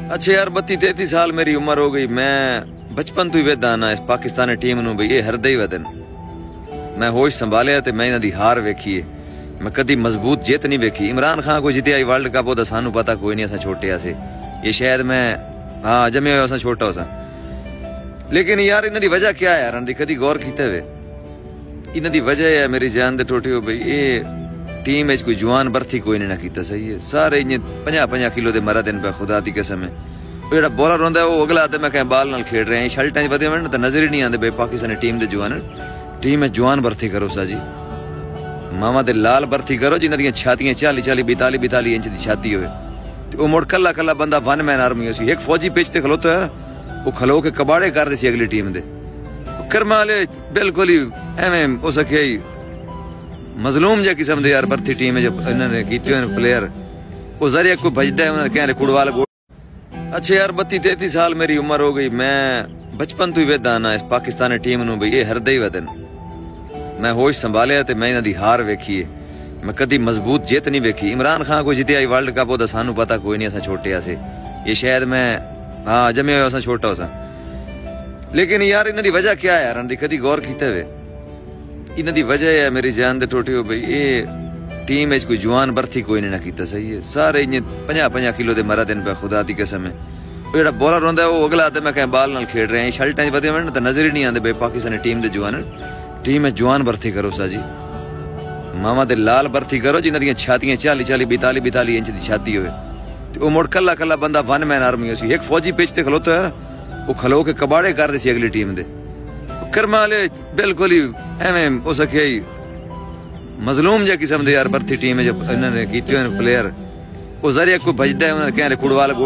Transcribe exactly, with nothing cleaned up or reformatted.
अच्छा यार बत्ती तैती साल मेरी उम्र हो गई। मैं बचपन तो ही वेदा ना इस पाकिस्तानी टीम नूं बई ये हरदे ही वदन। मैं होश संभालिया ते मैं इन्हां दी हार वेखी है। मैं कदी मजबूत जित नहीं वेखी। इमरान खान को जितया वर्ल्ड कप ओदा सानू पता कोई नहीं, असां छोटे से ये शायद मैं हाँ जमे होया असां छोटा होसा। लेकिन यार इन्हां दी वजह क्या है यार, दी कदी गौर कीते वे? इन्हां दी वजह है मेरी जान दे टोटे हो बई ये टीम कोई जवान भर्ती कोई नहीं ना कीता। सही है, सारे इं पंजा पंजा किलो दे मरा दिन पे खुदा दी कसम है। जेड़ा बॉलर होंदा है वो अगला आते मैं कहीं बाल नाल खेड रहे हैं शर्टां च वधे वन तो नजर ही नहीं आते बे पाकिस्तानी टीम दे जवान। टीम है जवान भर्ती करो सा जी, मामा दे लाल भर्ती करो जिन्हां दियां छातियां चाली चाली बीताली बीताली इंच दी छाती होवे ते मुड़ कला कला बंदा वन मैन आर्मी हो सी। एक फौजी पिच ते खलोता है वो खलो के कबाड़े कर दे सी अगली टीम दे। करमाले बिल्कुल ही एवें हो सके मजलूम जा किस्म दे यार भर्ती टीम है जब इन्होंने कीते हुए प्लेयर वो जरिया कोई भजदा है उन्हें कह कुड़वाल। अच्छा यार बत्ती तैती साल मेरी उम्र हो गई। मैं बचपन तो ही वेदा ना इस पाकिस्तानी टीम नूं बई ये हरदे ही वदन। मैं होश संभालिया ते मैं इन्हां दी हार वेखी है। मैं कदी मजबूत जित नहीं वेखी। इमरान खान को जितया वर्ल्ड कप ओदा सानू पता कोई नहीं, असां छोटे से ये शायद मैं हाँ जमे होया असां छोटा होसा। लेकिन यार इन्हां दी वजह क्या है यार, दी कदी गौर कीते वे? इन्हां दी वजह है मेरी जान दे टोटे हो बई ये टीम कोई जवान भर्ती कोई नहीं ना कीता। सही है, सारे इं पंजा पंजा किलो दे मरा दिन पे खुदा दी कसम है। जेड़ा बॉलर होंदा है वो अगला आते मैं कहीं बाल नाल खेड रहे हैं शर्टां च वधे वन तो नजर ही नहीं आते बे पाकिस्तानी टीम दे जवान। टीम है जवान भर्ती करो सा जी, मामा दे लाल भर्ती करो जिन्हां दियां छातियां चाली चाली बीताली बीताली इंच दी छाती होवे ते वो मुड़ कला कला बंदा वन मैन आर्मी हो सी। एक फौजी पिच ते खलोता है वो खलो के कबाड़े कर दे सी अगली टीम दे। करमाले बिल्कुल ही एवें हो सके मजलूम जा किस्म दे यार भर्ती टीम है जब इन्होंने कीते हुए प्लेयर वो जरिया कोई भजदा है उन्हें कह कुड़वाल।